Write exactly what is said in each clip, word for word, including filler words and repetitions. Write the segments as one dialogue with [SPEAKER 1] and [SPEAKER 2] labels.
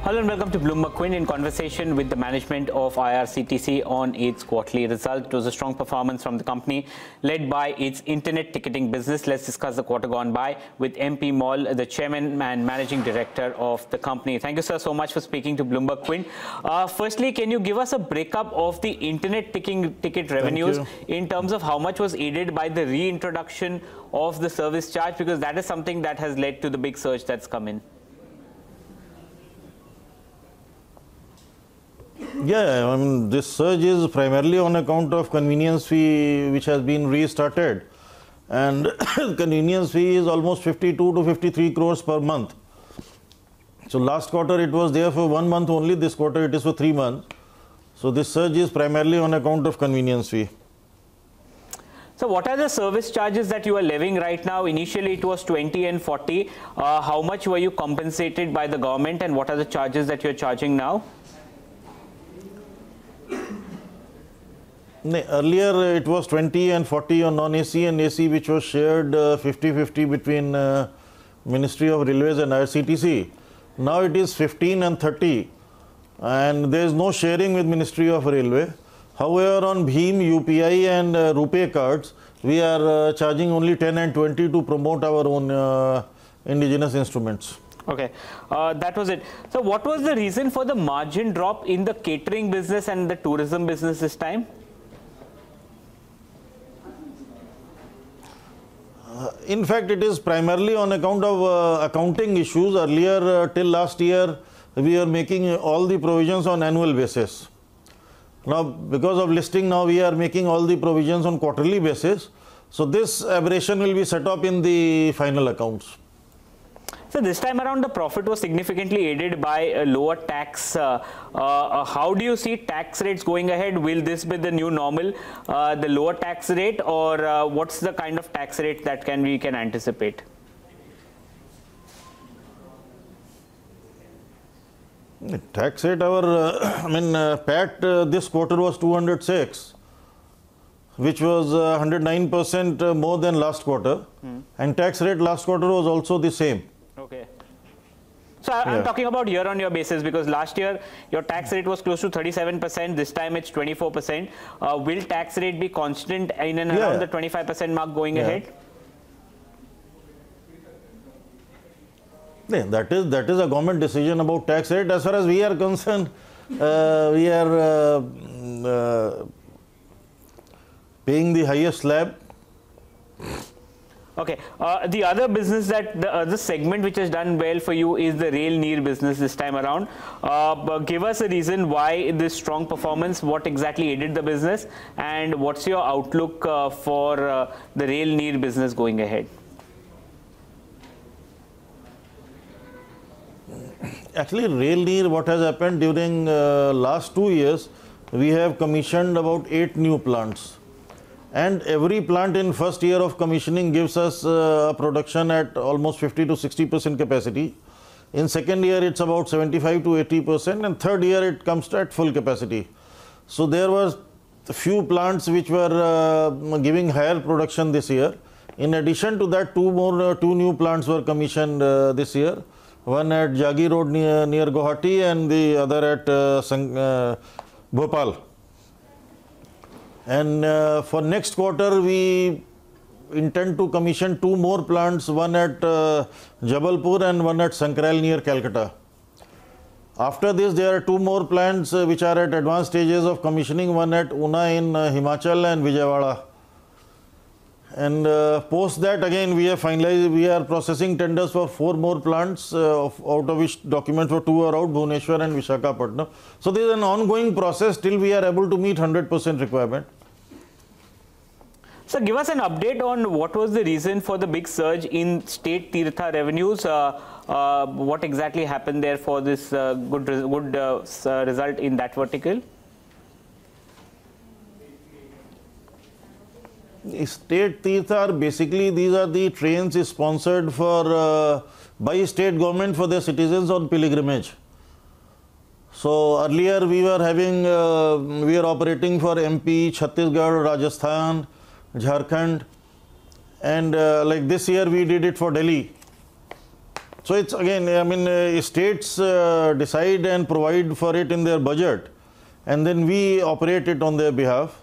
[SPEAKER 1] Hello and welcome to Bloomberg Quint in conversation with the management of I R C T C on its quarterly result. It was a strong performance from the company led by its internet ticketing business. Let's discuss the quarter gone by with M P Maul, the chairman and managing director of the company. Thank you, sir, so much for speaking to Bloomberg Quint. Uh, firstly, can you give us a breakup of the internet ticking ticket revenues in terms of how much was aided by the reintroduction of the service charge? Because that is something that has led to the big surge that's come in.
[SPEAKER 2] Yeah, I mean, this surge is primarily on account of convenience fee which has been restarted, and convenience fee is almost fifty-two to fifty-three crores per month. So last quarter it was there for one month only, this quarter it is for three months. So this surge is primarily on account of convenience fee.
[SPEAKER 1] So what are the service charges that you are levying right now? Initially it was twenty and forty. Uh, how much were you compensated by the government, and what are the charges that you are charging now?
[SPEAKER 2] Earlier it was twenty and forty on non-A C and A C, which was shared fifty fifty uh, between uh, Ministry of Railways and I R C T C. Now it is fifteen and thirty, and there is no sharing with Ministry of Railway. However, on Bheem, U P I and uh, RuPay cards, we are uh, charging only ten and twenty to promote our own uh, indigenous instruments.
[SPEAKER 1] Okay, uh, that was it. So what was the reason for the margin drop in the catering business and the tourism business this time?
[SPEAKER 2] Uh, in fact, it is primarily on account of uh, accounting issues. Earlier, uh, till last year, we are making all the provisions on annual basis. Now, because of listing, now we are making all the provisions on quarterly basis. So this aberration will be set up in the final accounts.
[SPEAKER 1] So this time around, the profit was significantly aided by a lower tax. Uh, uh, how do you see tax rates going ahead? Will this be the new normal, uh, the lower tax rate, or uh, what's the kind of tax rate that can we can anticipate?
[SPEAKER 2] The tax rate, our uh, I mean, uh, P A T uh, this quarter was two hundred six, which was uh, one hundred nine percent more than last quarter, hmm. and tax rate last quarter was also the same.
[SPEAKER 1] Okay. So I, I'm
[SPEAKER 2] yeah.
[SPEAKER 1] talking about year-on-year basis, because last year your tax rate was close to thirty-seven percent. This time it's twenty-four percent. Uh, will tax rate be constant in and around yeah. the twenty-five percent mark going
[SPEAKER 2] yeah.
[SPEAKER 1] ahead?
[SPEAKER 2] Yeah, that is that is a government decision about tax rate. As far as we are concerned, uh, we are uh, uh, paying the highest slab.
[SPEAKER 1] Okay. Uh, the other business that the other segment which has done well for you is the Rail Neer business this time around. Uh, but give us a reason why this strong performance. What exactly aided the business, and what's your outlook uh, for uh, the Rail Neer business going ahead?
[SPEAKER 2] Actually, Rail Neer, what has happened during uh, last two years, we have commissioned about eight new plants. And every plant in first year of commissioning gives us uh, a production at almost fifty to sixty percent capacity. In second year, it's about seventy-five to eighty percent, and third year it comes to at full capacity. So there was a few plants which were uh, giving higher production this year. In addition to that, two more, uh, two new plants were commissioned uh, this year. One at Jagi Road near, near Guwahati, and the other at uh, Sang, uh, Bhopal. And uh, for next quarter, we intend to commission two more plants, one at uh, Jabalpur and one at Sankrail near Calcutta. After this, there are two more plants uh, which are at advanced stages of commissioning, one at Una in uh, Himachal and Vijayawada. And uh, post that, again, we have finalized, we are processing tenders for four more plants, uh, of, out of which documents for two are out, Bhubaneswar and Visakhapatnam. So this is an ongoing process till we are able to meet one hundred percent requirement.
[SPEAKER 1] So give us an update on what was the reason for the big surge in state Tirtha revenues. Uh, uh, what exactly happened there for this uh, good, good uh, result in that vertical?
[SPEAKER 2] State Tirtha, basically these are the trains sponsored for uh, by state government for their citizens on pilgrimage. So earlier we were having, uh, we are operating for M P, Chhattisgarh, Rajasthan, Jharkhand, and uh, like this year we did it for Delhi. So it's again, I mean, uh, states uh, decide and provide for it in their budget, and then we operate it on their behalf.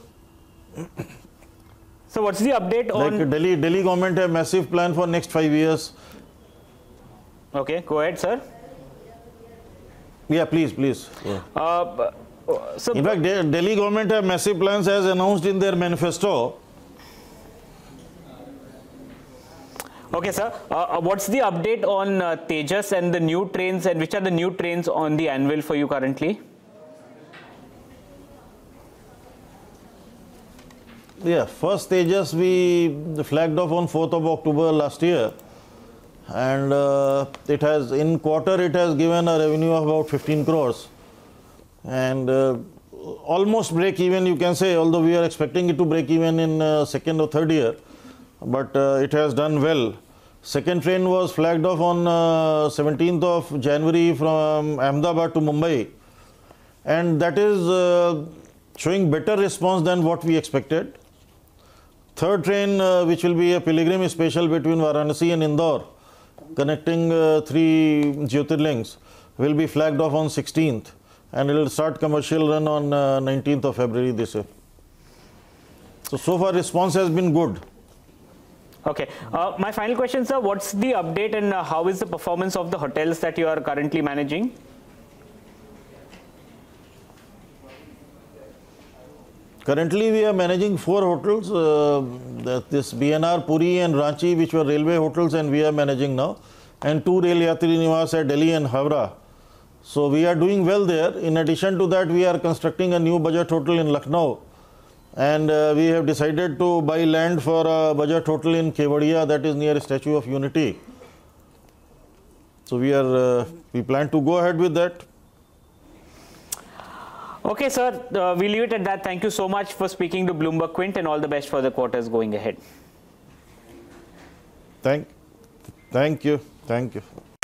[SPEAKER 1] So what's the update on...
[SPEAKER 2] Like Delhi, Delhi government have massive plan for next five years.
[SPEAKER 1] Okay, go ahead, sir.
[SPEAKER 2] Yeah, please, please. Yeah.
[SPEAKER 1] Uh, so
[SPEAKER 2] in fact, De Delhi government have massive plans as announced in their manifesto.
[SPEAKER 1] Okay, sir. Uh, what's the update on uh, Tejas and the new trains, and which are the new trains on the anvil for you currently?
[SPEAKER 2] Yeah, first Tejas we flagged off on fourth of October last year, and uh, it has in quarter it has given a revenue of about fifteen crores, and uh, almost break even, you can say, although we are expecting it to break even in uh, second or third year, but uh, it has done well. Second train was flagged off on uh, seventeenth of January from Ahmedabad to Mumbai, and that is uh, showing better response than what we expected. Third train, uh, which will be a pilgrim special between Varanasi and Indore, connecting uh, three Jyotirlings, will be flagged off on sixteenth, and it will start commercial run on uh, nineteenth of February this year. So, so far response has been good.
[SPEAKER 1] Okay. Uh, my final question, sir, what's the update and uh, how is the performance of the hotels that you are currently managing?
[SPEAKER 2] Currently, we are managing four hotels, uh, this B N R, Puri and Ranchi, which were railway hotels, and we are managing now, and two Rail Yatri Niwas at Delhi and Howrah. So, we are doing well there. In addition to that, we are constructing a new budget hotel in Lucknow, and uh, we have decided to buy land for a budget hotel in Kevadia, that is near Statue of Unity. So, we are, uh, we plan to go ahead with that.
[SPEAKER 1] Okay, sir, uh, we'll leave it at that. Thank you so much for speaking to Bloomberg Quint, and all the best for the quarters going ahead.
[SPEAKER 2] Thank, thank you. Thank you.